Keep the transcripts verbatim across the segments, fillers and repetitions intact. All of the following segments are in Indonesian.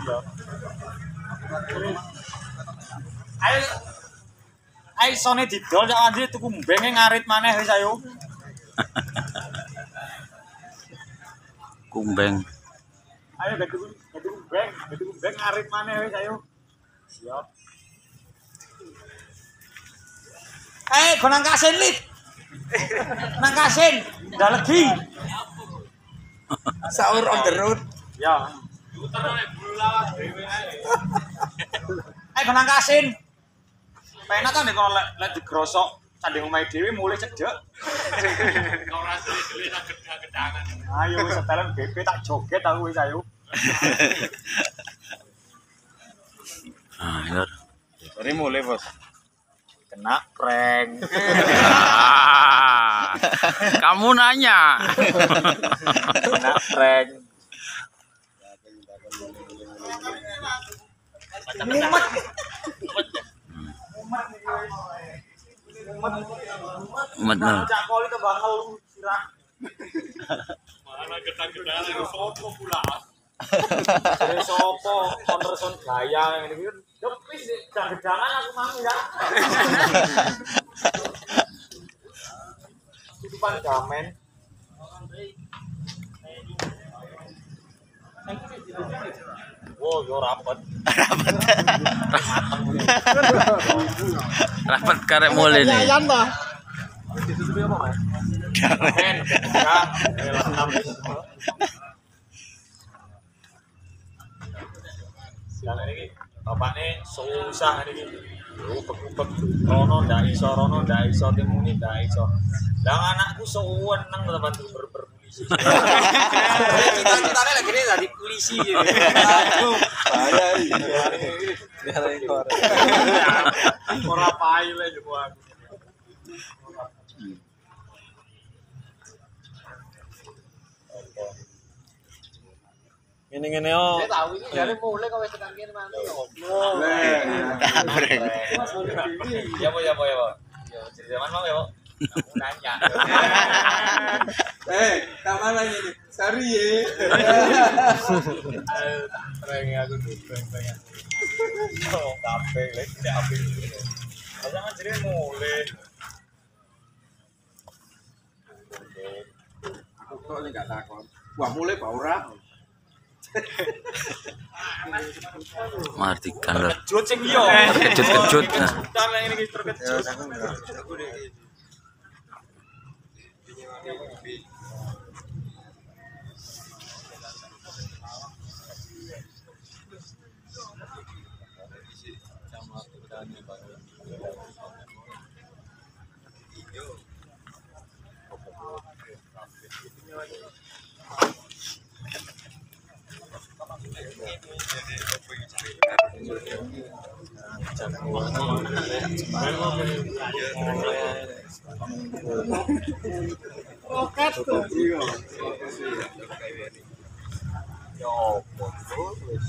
Ayo ayo sone didol sak anjir tuku mbenge ngarit maneh wis ayo. Kumbeng. Ayo gak tuku gak tuku mbeng, gak tuku mbeng ngarit maneh wis ayo. Siap. Eh, gonang kasin lit. Nang kasin, ndak legi. Sahur on the road. Ya. Eh, gonang kasin. Penak kan nek lek lek digrosok sanding omahe dhewe mulih cedek. Ora asli tak gedang-gedangan. Ayo wis setelan B P tak joget aku wis ayo. Ah, bener. Ini mulai bos. Kena prank. Kamu nanya. Kena prank. Mumet. Mumet no. Cak koli ke bakal sirah. Malah gedang-gedangan sopo pula. Dari sopo konterson gaya ngene iki. Yo wis gedang-gedangan aku mau ya. Tutupan gamen. Wow, yo rapet. Rapat karek mulai nih. Ayam ta? Ditutupi apa, Mas? Gamen. Ya, lengkap. Jalan ini bapaknya susah ini. Ubek-ubek rono ndak iso, rono ndak iso, timuni ndak iso. Lah anakku seneng teman ber berpolisi. Cita-citane lagi ini jadi polisi gitu. Aduh, bahaya iki. Ora paile yo aku. Ngene-ngene oh. Saya tahu ini jare mulai kok wis tekan kene mantu. Ya po ya po ya po. Yo cerita mana ya po? Kamu nanya. Eh, tak mana ini? Sari ye. Ayo tak treng aku treng treng. Oh, kafe lek tidak api. Jangan jadi mulai. Aku kok ini gak takon. Wah mulai bau ora. Martikan loh. Kejut sing yo. Kejut-kejut. Nah, ini iki terkejut. Roket tuh. Yo, wis.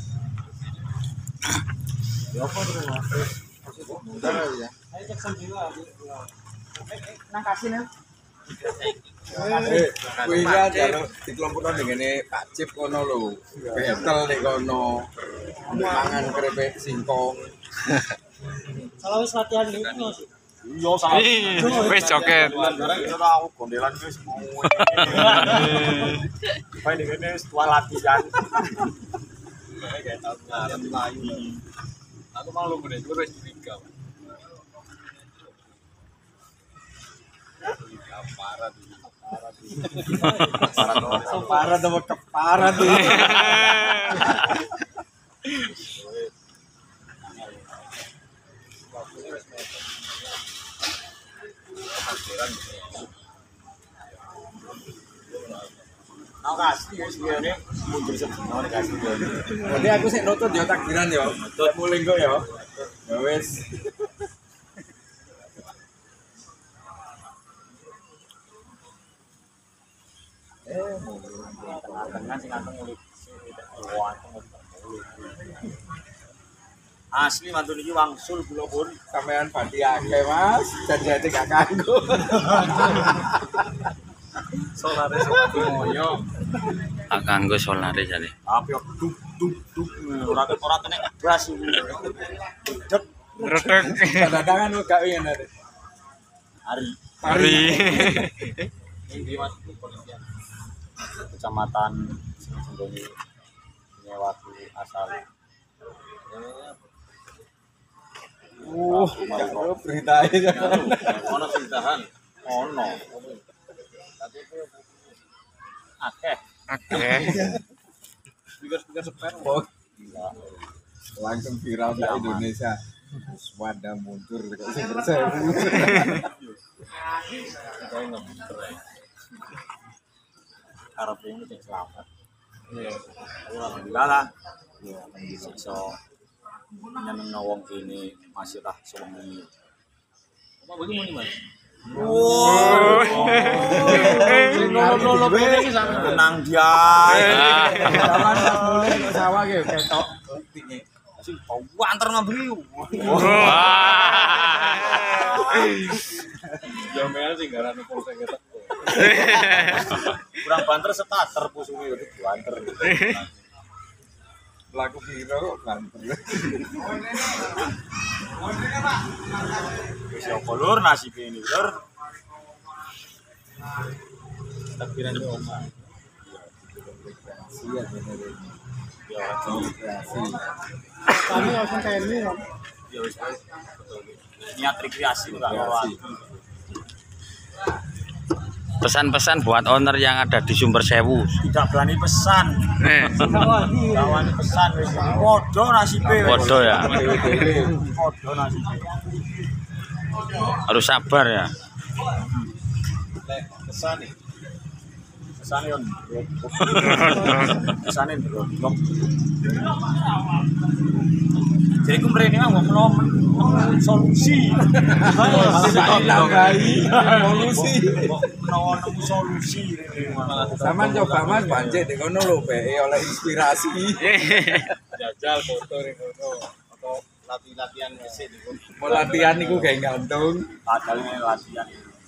Yo apa tuh Mas? Bentar ya. Ayo cek sendiri lah. Nang kasih nih. Eh, kuwi kan jaluk dikelompokno ngene Pak Cip kono lho. Betel nek kono. Mangan kerepek singkong. Salah wis latihan iki Mas. Yo salah. Wis joget. Barang iso ta aku gondelan wis mau. Bae ngene wis tua latihan. Kayak tau ngarep layu. Aku malu gede, gue wis curiga. Parah tuh. Parah tuh. So parah tuh keparah tuh. Nah, kasih guys, ini mundur sebenarnya kasih. Jadi aku sih nutut ya takbiran ya. Nutut mulai kok ya. Ya wes. Eh, tengah-tengah sing anteng mulut. Asli mantu niki wangsul kula pun Sampean pati akeh Mas, janjane gak kanggo. solare sopo moyo. Kanggo solare jane. Tapi yo duk duk ora ora kena bas iku. Dek Redek. Kadang-kadang lu gak ingin ada. hari Hari. ini Mas polisian kecamatan Sendoni Nyewatu asal. Uh, berita aja. Ono sing tahan. Ono. Akeh. Oke. Speaker-speaker sepen kok. Langsung viral di Indonesia. Swada mundur kok sing sewu. Arep ini sing selamat. Iya. Alhamdulillah lah. Ya, Iso nyenengno wong kene masih lah sewengi. Apa bagi muni, Mas? Tenang dia. Zaman pas mulai kok sawah ge ketok tinge. Sing banter ngambri. Ya mel sing garane polsek ketek. Kurang banter starter pusuke itu banter. Laku piro kok banter. Wis yo kolur nasib ini, Lur. Takbiran di omah. Iya bener. Ya, Kami langsung kayak ini ya. ya wis niat rekreasi enggak lewat. Pesan-pesan buat owner yang ada di Sumber Sewu. Tidak berani pesan. Eh, Tidak berani pesan wis podo nasibe. Podo ya. Podo nasibe. Harus sabar ya. Pesan nih. Pesan yon. Pesanin blok. Jadi ku mrene wong menawa solusi. Tambahi solusi. Menawa nemu solusi rene. Saman coba Mas pancet di kono lho be oleh inspirasi. Jajal foto ning kono atau latihan-latihan fisik di kono. Mau latihan niku gawe gantung. Padahal ini latihan.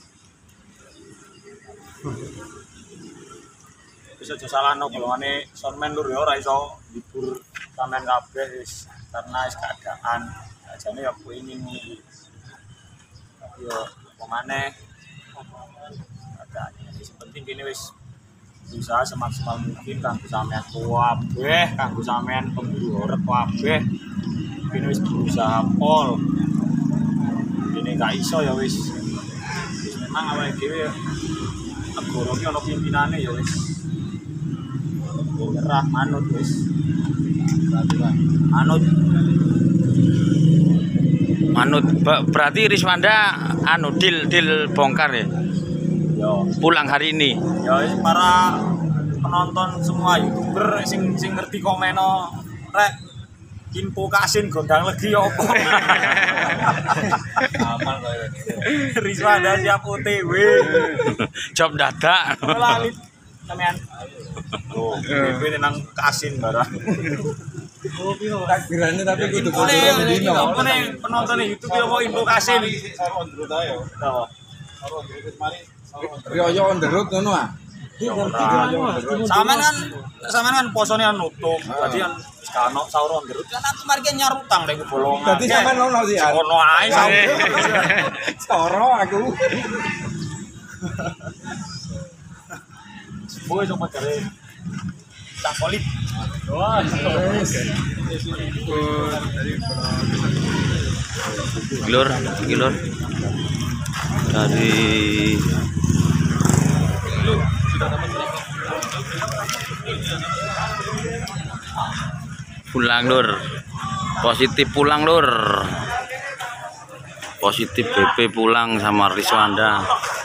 Bisa aja salahno golongane soundman lur ya ora iso libur sampean kabeh wis karena wis keadaan. Ajane ya kepengin iki. Tapi yo pemane keadaannya. Wis penting kene wis berusaha semaksimal mungkin kanggo sampean kabeh, kanggo sampean pemburu horeg kabeh. Kene wis berusaha pol. Kene gak iso ya wis. Wis memang awake dhewe negara iki ana pimpinane ya wis. Nyerah manut wis. Manut. Manut Ba- berarti Riswanda anu dil dil bongkar ya. Yo, Pulang hari ini. ya wis para penonton semua YouTuber sing sing ngerti komeno rek info kasin gondang legi opo. Aman kok ini. Riswanda siap O T W. Job dadak. Lali sampean. Oh, bebe nang kasin barang. Takbirannya tapi kudu kudu Boleh, dino. apa nih penonton YouTube ya mau info kasin. Saro on the road ayo. Apa? Saro on the road mari. Rioyo on the road ngono ah. Sampean kan sampean kan posone kan nutup. Dadi kan kano sahur on the road kan aku mari ki nyarutang nek bolongan. Dadi sampean ono sih. ah. Ono ae sahur. Soro aku. Boy coba cari cangkolit. Wah, Gilur, gilur. Dari pulang lur. Positif pulang lur. Positif B P pulang sama Riswanda.